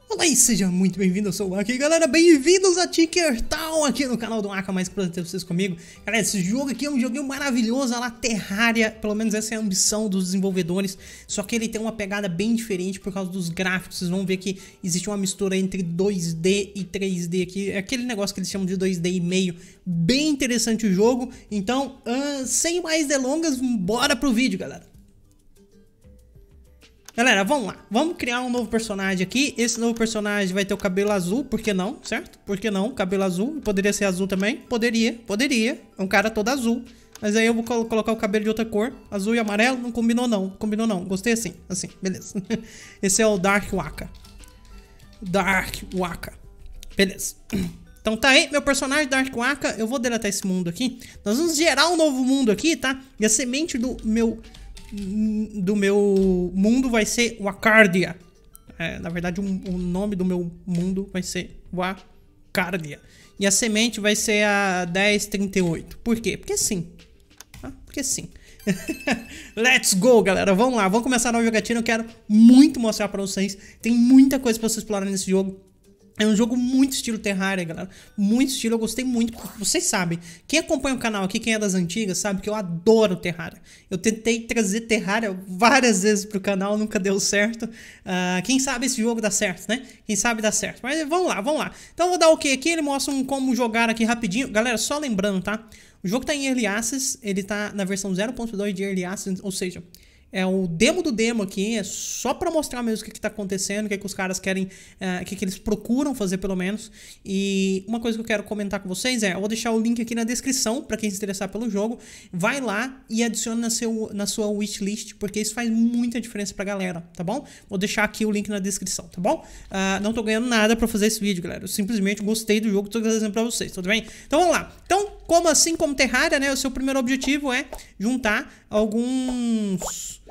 Olá e seja muito bem-vindo, eu sou o Aka e galera, bem-vindos a Tinker Town aqui no canal do Aka, mais prazer ter vocês comigo. Galera, esse jogo aqui é um joguinho maravilhoso, a Terraria, pelo menos essa é a ambição dos desenvolvedores, só que ele tem uma pegada bem diferente por causa dos gráficos. Vocês vão ver que existe uma mistura entre 2D e 3D aqui, é aquele negócio que eles chamam de 2D e meio, bem interessante o jogo. Então, sem mais delongas, bora pro vídeo, galera. Galera, vamos lá, vamos criar um novo personagem aqui. Esse novo personagem vai ter o cabelo azul, por que não, certo? Por que não, cabelo azul, poderia ser azul também? Poderia, é um cara todo azul. Mas aí eu vou colocar o cabelo de outra cor, azul e amarelo, não combinou não, gostei assim, beleza. Esse é o Dark Waka. Beleza. Então tá aí, meu personagem Dark Waka, eu vou deletar esse mundo aqui. Nós vamos gerar um novo mundo aqui, tá? E a semente do meu mundo vai ser Wakardia. Na verdade, o nome do meu mundo vai ser Wakardia. E a semente vai ser a 1038. Por quê? Porque sim. Porque sim. Let's go, galera. Vamos lá, vamos começar a nova jogatina. Eu quero muito mostrar pra vocês. Tem muita coisa pra vocês explorarem nesse jogo. É um jogo muito estilo Terraria, galera. Muito estilo, eu gostei muito. Vocês sabem, quem acompanha o canal aqui, quem é das antigas, sabe que eu adoro Terraria. Eu tentei trazer Terraria várias vezes pro canal, nunca deu certo. Quem sabe esse jogo dá certo, né? Quem sabe dá certo. Mas vamos lá. Então eu vou dar o OK aqui, ele mostra como jogar aqui rapidinho. Galera, só lembrando, tá? O jogo tá em Early Access, ele tá na versão 0.2 de Early Access, ou seja... É o demo do demo aqui, é só pra mostrar mesmo o que tá acontecendo, o que os caras querem, o que eles procuram fazer pelo menos. E uma coisa que eu quero comentar com vocês eu vou deixar o link aqui na descrição pra quem se interessar pelo jogo. Vai lá e adicione na sua wishlist, porque isso faz muita diferença pra galera, tá bom? Vou deixar aqui o link na descrição, tá bom? Não tô ganhando nada pra fazer esse vídeo, galera. Eu simplesmente gostei do jogo, tô trazendo pra vocês, tudo bem? Então vamos lá. Então, como Terraria, né, o seu primeiro objetivo é juntar alguns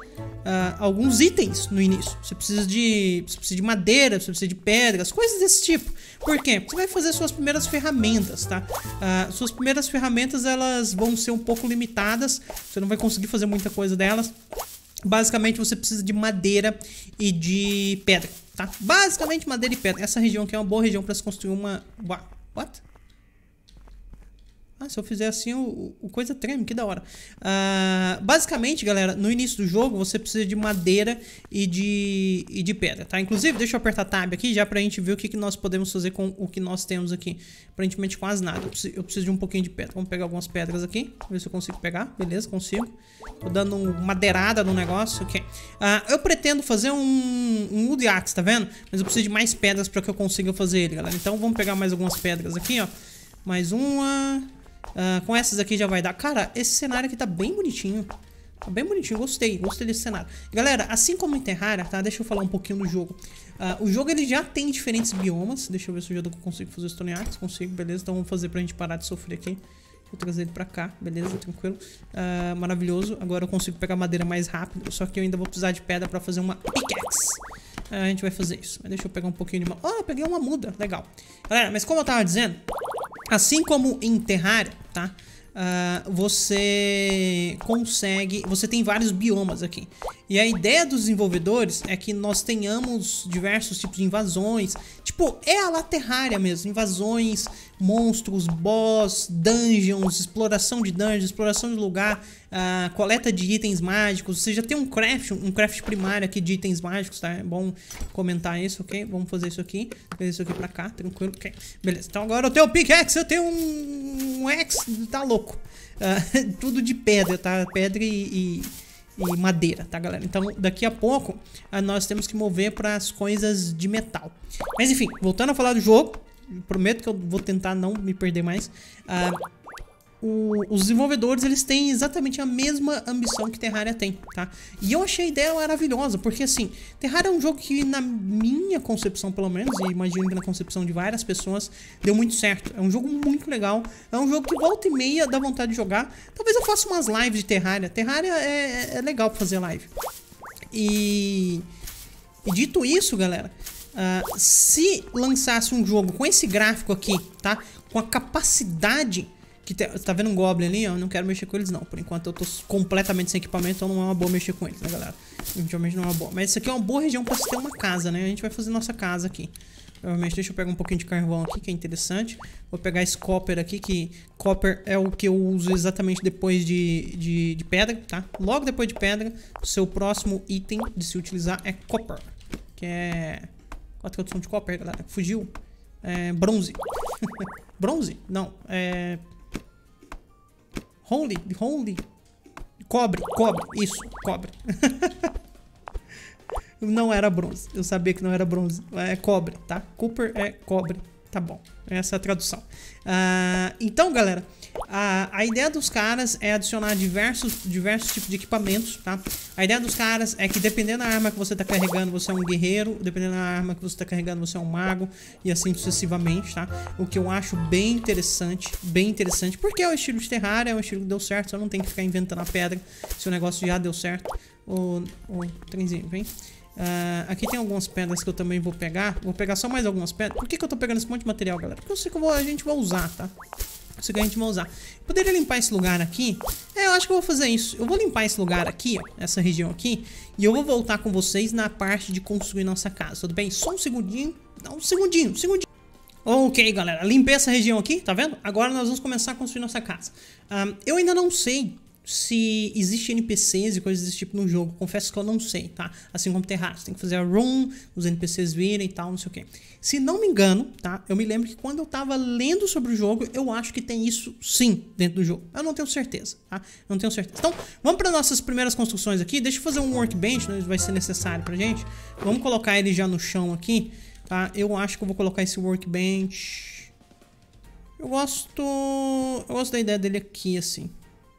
itens no início. Você precisa de madeira, você precisa de pedras, coisas desse tipo. Por quê? Você vai fazer suas primeiras ferramentas, tá? Suas primeiras ferramentas, elas vão ser um pouco limitadas. Você não vai conseguir fazer muita coisa delas. Basicamente, você precisa de madeira e de pedra, tá? Basicamente, madeira e pedra. Essa região aqui é uma boa região para se construir uma... What? Se eu fizer assim, o coisa treme, que da hora. Basicamente, galera, no início do jogo, você precisa de madeira e de pedra, tá? Inclusive, deixa eu apertar Tab aqui, já pra gente ver o que nós podemos fazer com o que nós temos aqui. Aparentemente, quase nada. Eu preciso de um pouquinho de pedra. Vamos pegar algumas pedras aqui, ver se eu consigo pegar. Beleza, consigo. Tô dando uma madeirada no negócio, ok. Eu pretendo fazer um wood axe, tá vendo? Mas eu preciso de mais pedras pra que eu consiga fazer ele, galera. Então, vamos pegar mais algumas pedras aqui, ó. Mais uma... com essas aqui já vai dar. Cara, esse cenário aqui tá bem bonitinho. Tá bem bonitinho, gostei desse cenário. Galera, assim como em Terraria, tá? Deixa eu falar um pouquinho do jogo. O jogo ele já tem diferentes biomas. Deixa eu ver se eu já consigo fazer os Stone Axe. Consigo, beleza. Então vamos fazer pra gente parar de sofrer aqui. Vou trazer ele pra cá, beleza, tranquilo. Maravilhoso. Agora eu consigo pegar madeira mais rápido. Só que eu ainda vou precisar de pedra pra fazer uma pickaxe. A gente vai fazer isso. Mas deixa eu pegar um pouquinho de... eu peguei uma muda, legal. Galera, mas como eu tava dizendo, assim como em Terraria, tá? Você tem vários biomas aqui. E a ideia dos desenvolvedores é que nós tenhamos diversos tipos de invasões. Tipo, é a Terraria mesmo. Invasões, monstros, boss, dungeons, exploração de dungeons, exploração de lugar, coleta de itens mágicos. Você já tem um craft primário aqui de itens mágicos, tá? É bom comentar isso, ok? Vamos fazer isso aqui. Fazer isso aqui pra cá, tranquilo, ok? Beleza, então agora eu tenho o pickaxe, eu tenho um axe, tá louco. Tudo de pedra, tá? Pedra e madeira, tá, galera? Então, daqui a pouco, nós temos que mover para as coisas de metal. Mas, enfim, voltando a falar do jogo, prometo que eu vou tentar não me perder mais. Os desenvolvedores, eles têm exatamente a mesma ambição que Terraria tem, tá? E eu achei a ideia maravilhosa, porque assim, Terraria é um jogo que na minha concepção, pelo menos, e imagino que na concepção de várias pessoas, deu muito certo. É um jogo muito legal, é um jogo que volta e meia dá vontade de jogar. Talvez eu faça umas lives de Terraria. Terraria é legal pra fazer live. E dito isso, galera, se lançasse um jogo com esse gráfico aqui, tá? Com a capacidade Que tá vendo um Goblin ali, ó? Eu não quero mexer com eles, não. Por enquanto eu tô completamente sem equipamento, então não é uma boa mexer com eles, né, galera? Definitivamente não é uma boa. Mas isso aqui é uma boa região pra se ter uma casa, né? A gente vai fazer nossa casa aqui. Provavelmente, deixa eu pegar um pouquinho de carvão aqui, que é interessante. Vou pegar esse copper aqui, que copper é o que eu uso exatamente depois de pedra, tá? Logo depois de pedra, o seu próximo item de se utilizar é copper. Que é... Qual a tradução de copper, galera? Fugiu. É bronze. Bronze? Não, é... Holy. Cobre, isso, cobre. Não era bronze, eu sabia que não era bronze. É cobre, tá? Copper é cobre, tá bom. Essa é a tradução. Então, galera, a ideia dos caras é adicionar diversos tipos de equipamentos, tá? A ideia dos caras é que dependendo da arma que você tá carregando, você é um guerreiro. Dependendo da arma que você tá carregando, você é um mago. E assim sucessivamente, tá? O que eu acho bem interessante. Porque é o estilo de Terraria, é um estilo que deu certo. Você não tem que ficar inventando a pedra se o negócio já deu certo. O trenzinho, vem. Aqui tem algumas pedras que eu também vou pegar. Vou pegar só mais algumas pedras. Por que eu tô pegando esse monte de material, galera? Porque eu sei que a gente vai usar, tá? Isso que a gente vai usar. Poderia limpar esse lugar aqui? Eu acho que eu vou fazer isso. Eu vou limpar esse lugar aqui, ó. Essa região aqui. E eu vou voltar com vocês na parte de construir nossa casa. Tudo bem? Só um segundinho. Dá um segundinho. Ok, galera. Limpei essa região aqui, tá vendo? Agora nós vamos começar a construir nossa casa. Eu ainda não sei se existe NPCs e coisas desse tipo no jogo. Confesso que eu não sei, tá? Assim como Terraria, você tem que fazer a room, os NPCs virem e tal, não sei o que. Se não me engano, tá? Eu me lembro que quando eu tava lendo sobre o jogo, eu acho que tem isso sim dentro do jogo. Eu não tenho certeza, tá? Não tenho certeza. Então, vamos para nossas primeiras construções aqui. Deixa eu fazer um workbench, né? Vai ser necessário pra gente. Vamos colocar ele já no chão aqui, tá? Eu acho que eu vou colocar esse workbench. Eu gosto da ideia dele aqui, assim.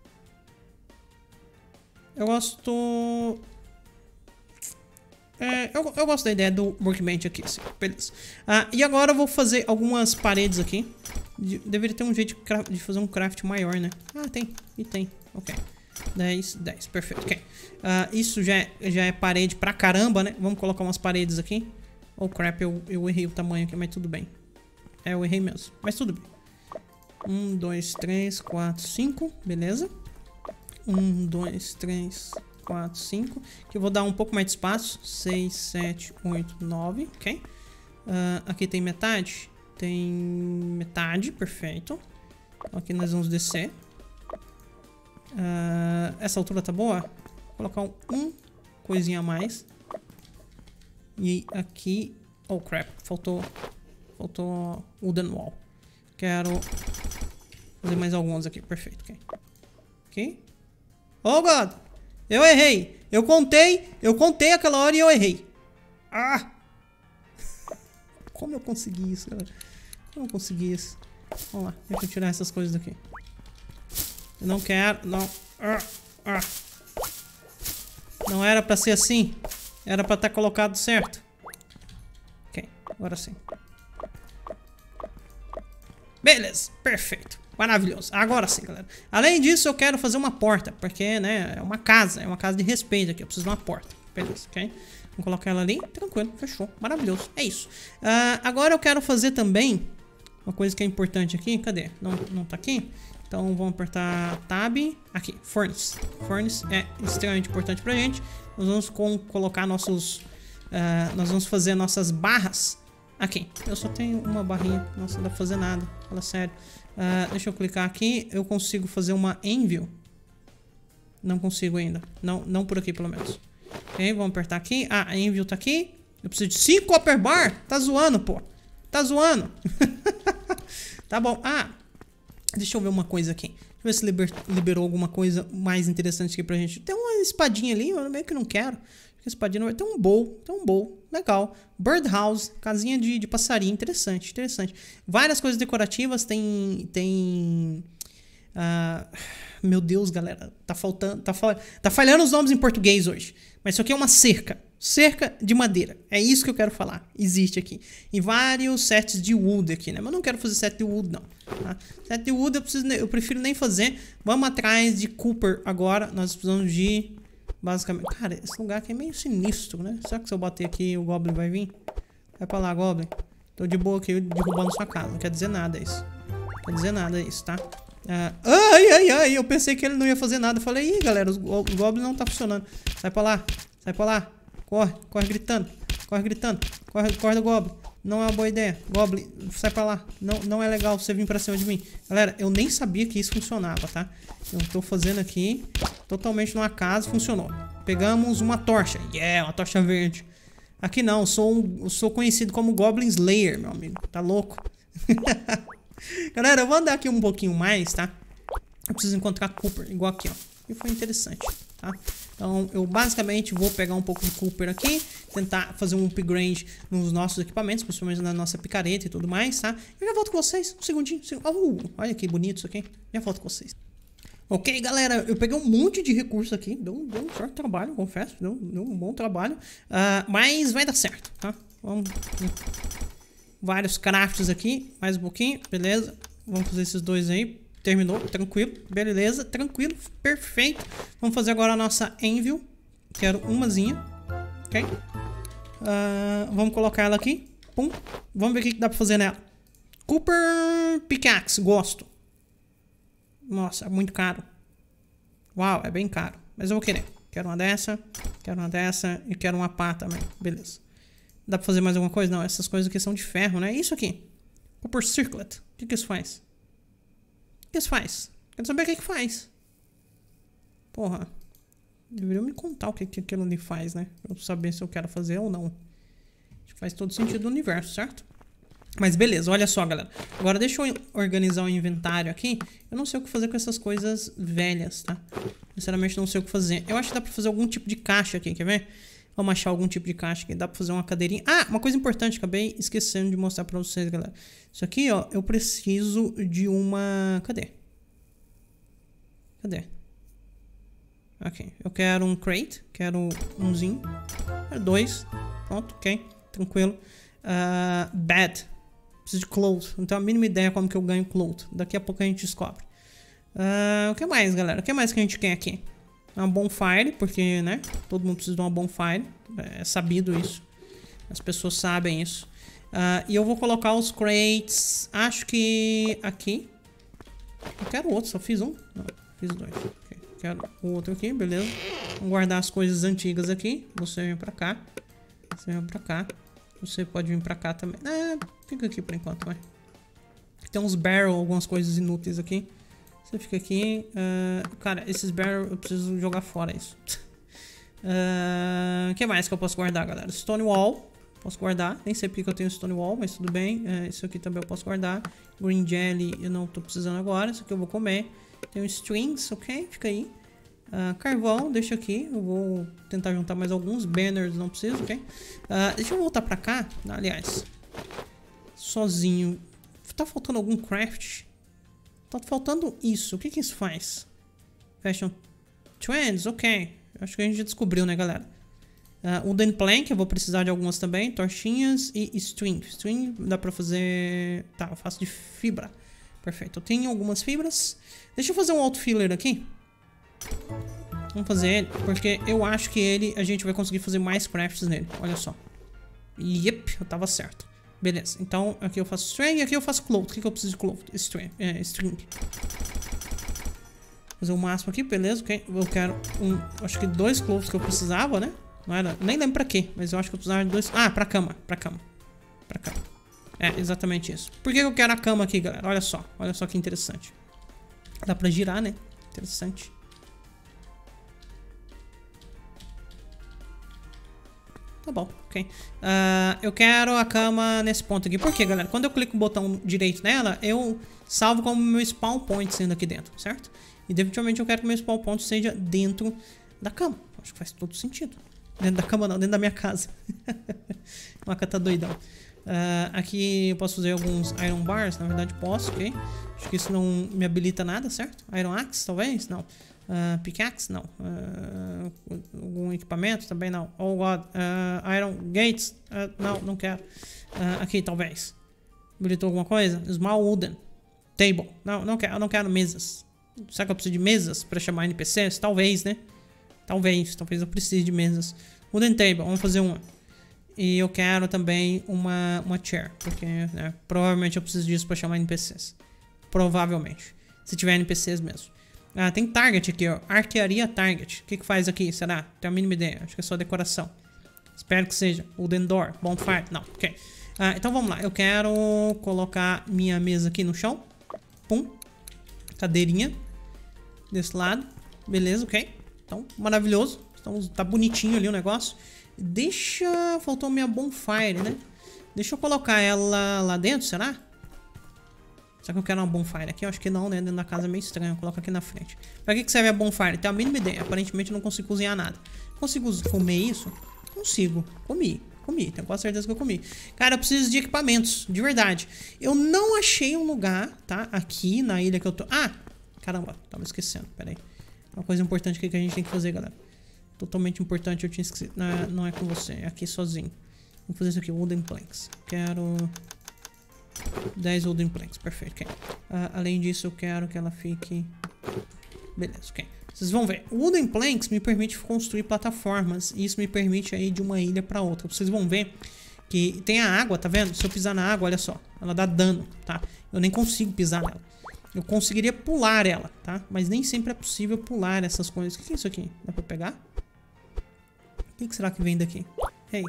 Eu gosto da ideia do workbench aqui, assim. Beleza. E agora eu vou fazer algumas paredes aqui. Deveria ter um jeito de fazer um craft maior, né? Tem. Ok. 10, perfeito. Ok. Isso já é parede pra caramba, né? Vamos colocar umas paredes aqui. Oh, crap, eu errei o tamanho aqui, mas tudo bem. Eu errei mesmo, mas tudo bem. 1, 2, 3, 4, 5. Beleza. 1, 2, 3, 4, 5. Que eu vou dar um pouco mais de espaço. 6, 7, 8, 9. Ok. Aqui tem metade. Tem metade. Perfeito. Aqui nós vamos descer. Essa altura tá boa? Vou colocar um coisinha a mais. E aqui... Oh, crap. Faltou wooden wall. Quero fazer mais alguns aqui. Perfeito. Ok. Oh, God! Eu errei! Eu contei aquela hora e eu errei. Como eu consegui isso, galera? Como eu consegui isso? Vamos lá, deixa eu tirar essas coisas daqui. Eu não quero, não. Não era pra ser assim. Era pra estar colocado certo. Ok, agora sim. Beleza, perfeito. Maravilhoso. Agora sim, galera. Além disso, eu quero fazer uma porta. Porque, né, é uma casa de respeito aqui. Eu preciso de uma porta. Beleza, ok? Vamos colocar ela ali. Tranquilo, fechou. Maravilhoso. É isso. Agora eu quero fazer também uma coisa que é importante aqui. Cadê? Não tá aqui? Então vamos apertar Tab. Aqui, Furnace. Furnace é extremamente importante pra gente. Nós vamos colocar nossos... nós vamos fazer nossas barras. Aqui. Eu só tenho uma barrinha. Nossa, não dá pra fazer nada. Fala sério. Deixa eu clicar aqui. Eu consigo fazer uma Anvil? Não consigo ainda. Não por aqui, pelo menos. Ok, vamos apertar aqui. A Anvil tá aqui. Eu preciso de 5 Copper Bar. Tá zoando, pô. Tá zoando. Tá bom. Deixa eu ver uma coisa aqui. Deixa eu ver se liberou alguma coisa mais interessante aqui pra gente. Tem uma espadinha ali. Eu meio que não quero. Espadinha não vai ter um bowl. Legal. Birdhouse. Casinha de passarinho. Interessante. Várias coisas decorativas. Tem... meu Deus, galera. Tá falhando os nomes em português hoje. Mas isso aqui é uma cerca. Cerca de madeira. É isso que eu quero falar. Existe aqui. E vários sets de wood aqui, né? Mas eu não quero fazer set de wood, não. Tá? Set de wood eu prefiro nem fazer. Vamos atrás de Cooper agora. Nós precisamos de... Basicamente... Cara, esse lugar aqui é meio sinistro, né? Será que se eu bater aqui o Goblin vai vir? Vai pra lá, Goblin. Tô de boa aqui derrubando sua casa. Não quer dizer nada isso. Não quer dizer nada isso, tá? Ai, eu pensei que ele não ia fazer nada. Eu falei, ih, galera, o Goblin não tá funcionando. Sai pra lá, sai pra lá. Corre gritando, corre do Goblin. Não é uma boa ideia. Goblin, sai pra lá. Não é legal você vir pra cima de mim. Galera, eu nem sabia que isso funcionava, tá? Eu tô fazendo aqui totalmente no acaso, funcionou. Pegamos uma tocha. Yeah, uma tocha verde. Aqui não, sou conhecido como Goblin Slayer, meu amigo. Tá louco? Galera, eu vou andar aqui um pouquinho mais, tá? Eu preciso encontrar Cooper, igual aqui, ó. E foi interessante, tá? Então, eu basicamente vou pegar um pouco de Cooper aqui, tentar fazer um upgrade nos nossos equipamentos, principalmente na nossa picareta e tudo mais, tá? Eu já volto com vocês, um segundinho. Olha que bonito isso aqui. Já volto com vocês. Ok, galera, eu peguei um monte de recursos aqui. Deu um certo trabalho, confesso. Deu um bom trabalho. Mas vai dar certo, tá? Vamos... Vários crafts aqui. Mais um pouquinho, beleza. Vamos fazer esses dois aí. Terminou, tranquilo, beleza, tranquilo, perfeito. Vamos fazer agora a nossa Anvil. Quero umazinha, ok? Vamos colocar ela aqui. Pum. Vamos ver o que dá pra fazer nela. Cooper Pickaxe, gosto. Nossa, é muito caro. Uau, é bem caro. Mas eu vou querer. Quero uma dessa e quero uma pá também. Beleza. Dá pra fazer mais alguma coisa? Não, essas coisas aqui são de ferro, né? Isso aqui. Cooper Circlet. O que isso faz? O que isso faz? Quero saber o que faz. Porra. Deveria me contar o que aquilo ali faz, né? Pra eu saber se eu quero fazer ou não. Acho que faz todo sentido no universo, certo? Mas beleza, olha só, galera. Agora deixa eu organizar o inventário aqui. Eu não sei o que fazer com essas coisas velhas, tá? Sinceramente não sei o que fazer. Eu acho que dá pra fazer algum tipo de caixa aqui, quer ver? Vamos achar algum tipo de caixa aqui. Dá pra fazer uma cadeirinha. Ah, uma coisa importante. Acabei esquecendo de mostrar pra vocês, galera. Isso aqui, ó. Eu preciso de uma... Cadê? Ok. Eu quero um crate. Quero umzinho. Quero dois. Pronto, ok. Tranquilo. Bed. Preciso de cloth. Não tenho a mínima ideia como que eu ganho cloth. Daqui a pouco a gente descobre. O que mais, galera? O que mais que a gente quer aqui? Uma bonfire, porque, né? Todo mundo precisa de uma bonfire. É sabido isso. As pessoas sabem isso. E eu vou colocar os crates. Acho que aqui. Eu quero outro, só fiz um? Não, fiz dois. Okay. Quero o outro aqui, beleza. Vamos guardar as coisas antigas aqui. Você vem pra cá. Você vem pra cá. Você pode vir pra cá também. Fica aqui por enquanto, vai. Tem uns barrels, algumas coisas inúteis aqui. Você fica aqui. Cara, esses barrels eu preciso jogar fora isso. O que mais que eu posso guardar, galera? Stonewall. Posso guardar. Nem sei porque eu tenho Stonewall, mas tudo bem. Isso aqui também eu posso guardar. Green Jelly eu não tô precisando agora. Isso aqui eu vou comer. Tenho strings, ok? Fica aí. Carvão, deixa aqui. Eu vou tentar juntar mais alguns. Banners não preciso, ok? Deixa eu voltar pra cá. Aliás, sozinho. Tá faltando algum craft? Tá faltando isso. O que isso faz? Fashion Trends, ok. Acho que a gente já descobriu, né, galera? Wooden Plank, eu vou precisar de algumas também. Torchinhas e string. String dá pra fazer... Tá, eu faço de fibra. Perfeito, eu tenho algumas fibras. Deixa eu fazer um auto-filler aqui. Vamos fazer ele, porque eu acho que a gente vai conseguir fazer mais crafts nele. Olha só. Yep, eu tava certo. Beleza, então aqui eu faço string e aqui eu faço cloth. O que eu preciso de cloth? String. Fazer o máximo aqui, beleza, ok. Eu quero acho que 2 cloths que eu precisava, né? Não era, nem lembro pra quê, mas eu acho que eu precisava de 2. Pra cama. É, exatamente isso. Por que eu quero a cama aqui, galera? Olha só que interessante. Dá pra girar, né? Interessante. Tá bom, ok. Eu quero a cama nesse ponto aqui. Por quê, galera? Quando eu clico o botão direito nela, eu salvo como meu spawn point sendo aqui dentro, certo? E definitivamente eu quero que meu spawn point seja dentro da cama. Acho que faz todo sentido. Dentro da cama não, dentro da minha casa. O Aka tá doidão. Aqui eu posso fazer alguns iron bars, na verdade posso, ok? Acho que isso não me habilita nada, certo? Iron axe, talvez? Não. Pickaxe? Não. Algum equipamento? Também não. Oh god. Iron gates? Não quero. Aqui, talvez. Habilitou alguma coisa? Small wooden. Table. Não quero. Eu não quero mesas. Será que eu preciso de mesas pra chamar NPCs? Talvez, né? Talvez eu precise de mesas. Wooden table. Vamos fazer uma. E eu quero também uma chair. Porque, né, provavelmente eu preciso disso pra chamar NPCs. Provavelmente. Se tiver NPCs mesmo. Ah, tem target aqui, ó. Arquearia target. O que faz aqui? Será? Tenho a mínima ideia. Acho que é só decoração. Espero que seja. Wooden door. Bonfire. Não, ok. Então vamos lá. Eu quero colocar minha mesa aqui no chão. Pum. Cadeirinha. Desse lado. Beleza, ok. Então, maravilhoso. Então, tá bonitinho ali o negócio. Faltou minha bonfire, né? Deixa eu colocar ela lá dentro, será? Será que eu quero uma bonfire aqui? Eu acho que não, né? Dentro da casa é meio estranho. Coloca aqui na frente. Pra que serve a bonfire? Tenho a mínima ideia. Aparentemente eu não consigo cozinhar nada. Consigo comer isso? Consigo. Comi. Tenho quase certeza que eu comi. Cara, eu preciso de equipamentos. De verdade. Eu não achei um lugar, tá? Aqui na ilha que eu tô... Ah! Caramba. Tava esquecendo. Pera aí. Uma coisa importante aqui que a gente tem que fazer, galera. Totalmente importante. Eu tinha esquecido. Não é com você. É aqui sozinho. Vou fazer isso aqui. Wooden planks. Quero... 10 wooden planks, perfeito, ok. Além disso, eu quero que ela fique... Beleza, ok. Vocês vão ver, o wooden planks me permite construir plataformas. E isso me permite ir de uma ilha pra outra. Vocês vão ver que tem a água, tá vendo? Se eu pisar na água, olha só, ela dá dano, tá? Eu nem consigo pisar nela. Eu conseguiria pular ela, tá? Mas nem sempre é possível pular essas coisas. O que é isso aqui? Dá pra pegar? O que será que vem daqui? Hey.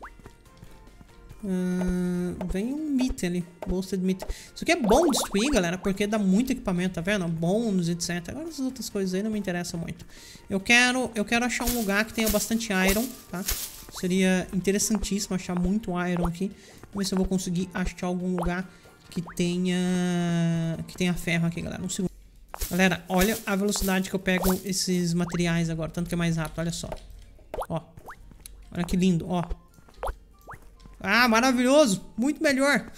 Vem um meat ali. Bolstered meat. Isso aqui é bom destruir, galera, porque dá muito equipamento, tá vendo? Bônus, etc. Agora essas outras coisas aí não me interessam muito. Eu quero achar um lugar que tenha bastante iron, tá? Seria interessantíssimo achar muito iron aqui. Vamos ver se eu vou conseguir achar algum lugar que tenha ferro aqui, galera. Um segundo. Galera, olha a velocidade que eu pego esses materiais agora. Tanto que é mais rápido, olha só. Ó. Olha que lindo, ó. Ah, maravilhoso! Muito melhor!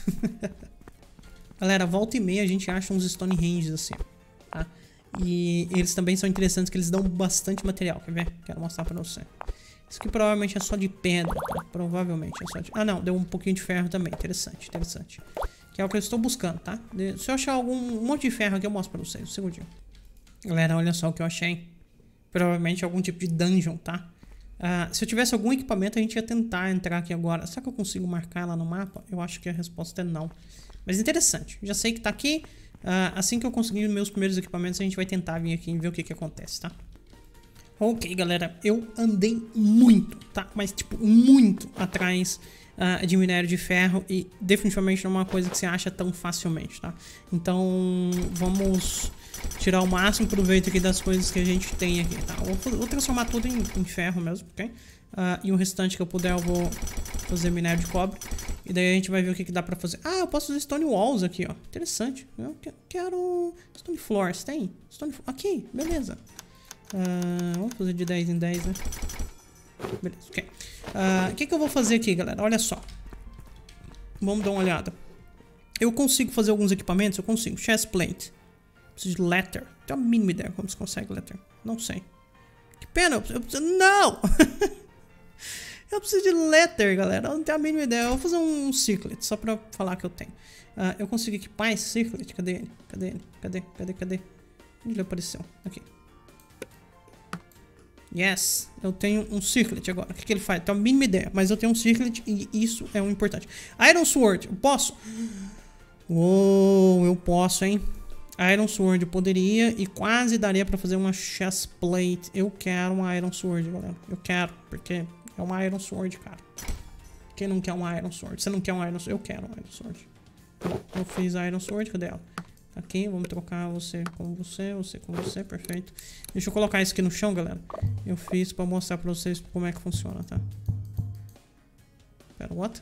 Galera, volta e meia a gente acha uns Stonehenges assim, tá? E eles também são interessantes, que eles dão bastante material, quer ver? Quero mostrar pra você. Isso aqui provavelmente é só de pedra, tá? Provavelmente é só de... Ah, não, deu um pouquinho de ferro também, interessante. Que é o que eu estou buscando, tá? Se eu achar um monte de ferro aqui, eu mostro pra vocês, um segundinho. Galera, olha só o que eu achei. Provavelmente algum tipo de dungeon, tá? Se eu tivesse algum equipamento, a gente ia tentar entrar aqui agora. Será que eu consigo marcar ela no mapa? Eu acho que a resposta é não. Mas interessante. Já sei que tá aqui. Assim que eu conseguir meus primeiros equipamentos, a gente vai tentar vir aqui e ver o que acontece, tá? Ok, galera. Eu andei muito, tá? Mas, tipo, muito atrás de minério de ferro. E definitivamente não é uma coisa que você acha tão facilmente, tá? Então, vamos... tirar o máximo proveito aqui das coisas que a gente tem aqui, tá? Vou transformar tudo em ferro mesmo, ok? E o restante que eu puder eu vou fazer minério de cobre. E daí a gente vai ver o que dá pra fazer. Ah, eu posso fazer stone walls aqui, ó. Interessante. Eu quero stone floors, tem? Aqui, beleza. Vamos fazer de 10 em 10, né? Beleza, ok. O que eu vou fazer aqui, galera? Olha só. Vamos dar uma olhada. Eu consigo fazer alguns equipamentos? Eu consigo. Chestplate. Preciso de leather. Tenho a mínima ideia como se consegue leather. Não sei. Que pena. Eu preciso... Não! Eu preciso de leather, galera. Eu não tenho a mínima ideia. Eu vou fazer um circlet. Só pra falar que eu tenho. Eu consigo equipar esse circlet. Cadê ele? Cadê? Onde ele apareceu? Aqui. Yes. Eu tenho um circlet agora. O que ele faz? Tenho a mínima ideia. Mas eu tenho um circlet e isso é o importante. Iron Sword. Eu posso? Uou, eu posso, hein? Iron Sword eu poderia e quase daria pra fazer uma chestplate. Eu quero uma Iron Sword, galera. Eu quero, porque é uma Iron Sword, cara. Quem não quer uma Iron Sword? Você não quer uma Iron Sword? Eu quero uma Iron Sword. Tá bom, eu fiz a Iron Sword, cadê ela? Tá aqui, vamos trocar você com você, perfeito. Deixa eu colocar isso aqui no chão, galera. Eu fiz pra mostrar pra vocês como é que funciona, tá? Pera, what?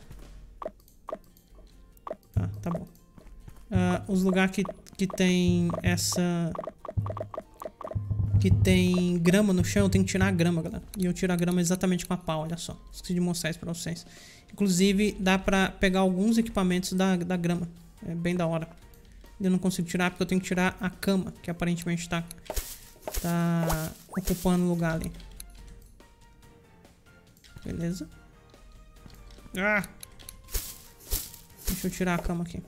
Tá bom. Os lugares que tem essa... que tem grama no chão, eu tenho que tirar a grama, galera. E eu tiro a grama exatamente com a pau, olha só. Esqueci de mostrar isso pra vocês. Inclusive, dá pra pegar alguns equipamentos da grama. É bem da hora. Eu não consigo tirar porque eu tenho que tirar a cama, que aparentemente tá ocupando o lugar ali. Beleza. Deixa eu tirar a cama aqui.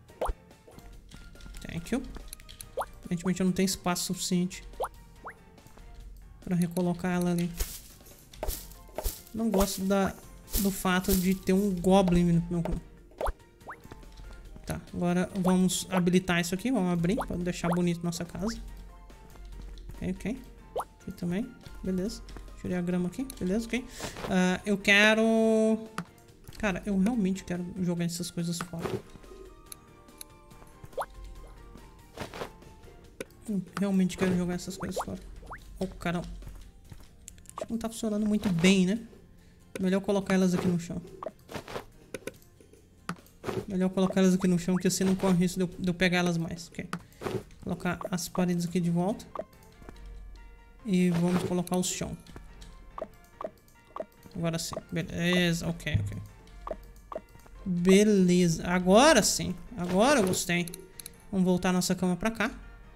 Thank you. Aparentemente eu não tenho espaço suficiente pra recolocar ela ali. Não gosto do fato de ter um goblin no meu rumo. Tá, agora vamos habilitar isso aqui. Vamos abrir pra deixar bonito nossa casa. Ok. Aqui também. Beleza. Tirei a grama aqui. Beleza, ok. Eu quero... Cara, eu realmente quero jogar essas coisas fora. Eu realmente quero jogar essas coisas fora. Oh, caramba. Acho que não tá funcionando muito bem, né? Melhor colocar elas aqui no chão. Melhor colocar elas aqui no chão, que assim não corre risco de eu pegar elas mais. Ok. Colocar as paredes aqui de volta. E vamos colocar o chão. Agora sim. Beleza. Ok. Beleza. Agora sim. Agora eu gostei. Vamos voltar nossa cama pra cá.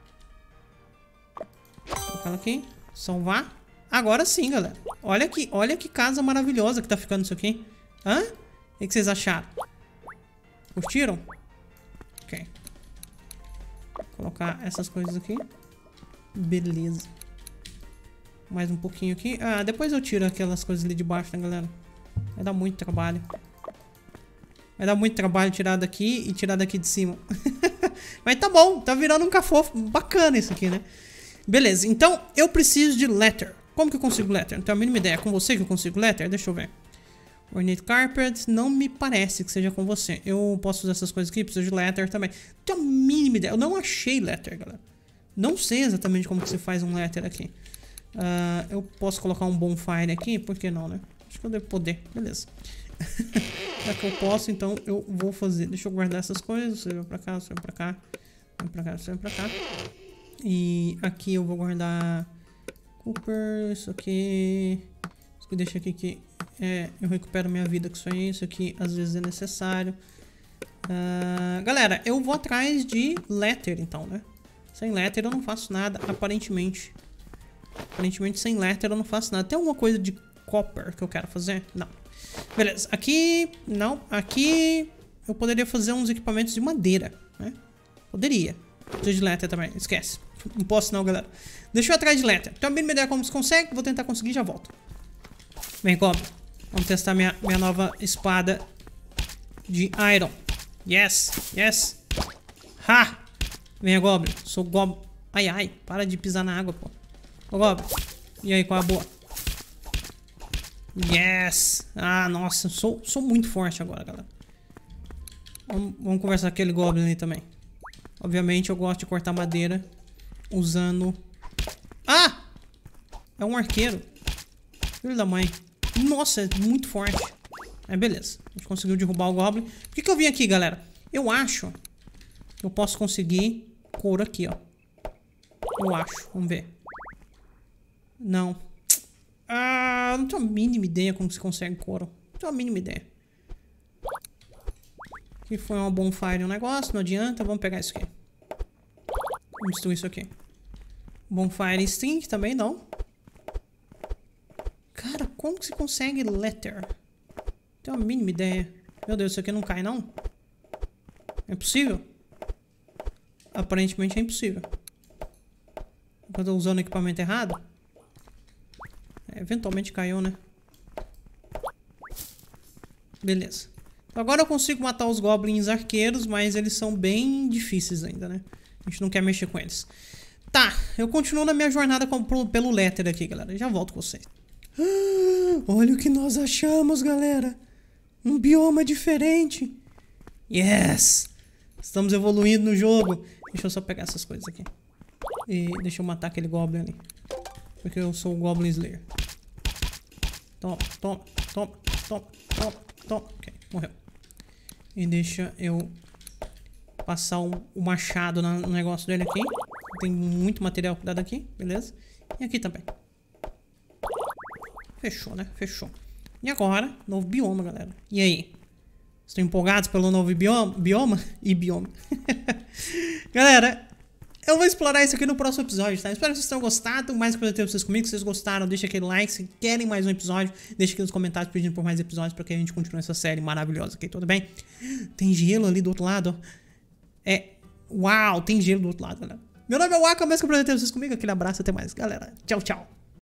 Colocar ela aqui. Salvar. Agora sim, galera. Olha aqui. Olha que casa maravilhosa que tá ficando isso aqui. Hã? O que vocês acharam? Curtiram? Ok. Vou colocar essas coisas aqui. Beleza. Mais um pouquinho aqui. Depois eu tiro aquelas coisas ali de baixo, né, galera? Vai dar muito trabalho. Vai dar muito trabalho tirar daqui e tirar daqui de cima. Mas tá bom. Tá virando um cafofo bacana isso aqui, né? Beleza. Então, eu preciso de leather. Como que eu consigo leather? Não tenho a mínima ideia. É com você que eu consigo leather? Deixa eu ver. Ornate carpet, não me parece que seja com você. Eu posso usar essas coisas aqui, preciso de leather também. Não tenho a mínima ideia. Eu não achei leather, galera. Não sei exatamente como que se faz um leather aqui. Eu posso colocar um bonfire aqui? Por que não, né? Acho que eu devo poder. Beleza. Já que eu posso, então eu vou fazer. Deixa eu guardar essas coisas. Você vai pra cá, você vai pra cá. Vem pra cá, você vai pra cá. E aqui eu vou guardar Cooper, isso aqui. Isso aqui deixa aqui que eu recupero minha vida com isso aí. Isso aqui às vezes é necessário. Galera, eu vou atrás de leather então, né? Sem leather eu não faço nada, aparentemente. Aparentemente sem leather eu não faço nada. Tem alguma coisa de copper que eu quero fazer? Não. Beleza, aqui... Não, aqui... Eu poderia fazer uns equipamentos de madeira, né? Poderia. Preciso de leather também, esquece. Não posso não, galera. Deixa eu atrás de leather. Tem uma mínima ideia como se consegue. Vou tentar conseguir e já volto. Vem, Goblin. Vamos testar minha nova espada de iron. Yes, yes. Ha! Venha, Goblin. Sou Goblin. Ai, ai. Para de pisar na água, pô. Ô, Goblin. E aí, qual é a boa? Yes. Nossa. Sou muito forte agora, galera. Vamos conversar com aquele Goblin ali também. Obviamente, eu gosto de cortar madeira usando... É um arqueiro. Filho da mãe. Nossa, é muito forte. Beleza. A gente conseguiu derrubar o Goblin. Por que eu vim aqui, galera? Eu acho que eu posso conseguir couro aqui, ó. Eu acho. Vamos ver. Não. Não tenho a mínima ideia como se consegue couro. Não tenho a mínima ideia. Aqui foi uma bonfire um negócio. Não adianta. Vamos pegar isso aqui. Vamos destruir isso aqui. Bonfire string também não. Cara, como que se consegue leather? Não tenho a mínima ideia. Meu Deus, isso aqui não cai, não? É impossível? Aparentemente é impossível. Eu tô usando o equipamento errado? Eventualmente caiu, né? Beleza. Então agora eu consigo matar os goblins arqueiros, mas eles são bem difíceis ainda, né? A gente não quer mexer com eles. Tá, eu continuo na minha jornada pelo leather aqui, galera. Já volto com vocês. Olha o que nós achamos, galera. Um bioma diferente. Yes! Estamos evoluindo no jogo. Deixa eu só pegar essas coisas aqui. E deixa eu matar aquele Goblin ali. Porque eu sou o Goblin Slayer. Toma, toma, toma, toma, toma, toma. Ok, morreu. E deixa eu passar o machado no negócio dele aqui. Tem muito material cuidado aqui, beleza? E aqui também. Fechou, né? Fechou. E agora, novo bioma, galera. E aí? Estão empolgados pelo novo bioma? Galera, eu vou explorar isso aqui no próximo episódio, tá? Espero que vocês tenham gostado. Mais que eu ter vocês comigo. Se vocês gostaram, deixa aquele like. Se querem mais um episódio, deixa aqui nos comentários pedindo por mais episódios pra que a gente continue essa série maravilhosa aqui, tudo bem? Tem gelo ali do outro lado, ó. Uau, tem gelo do outro lado, galera. Meu nome é Waka, mais que eu ter vocês comigo. Aquele abraço, até mais, galera. Tchau, tchau.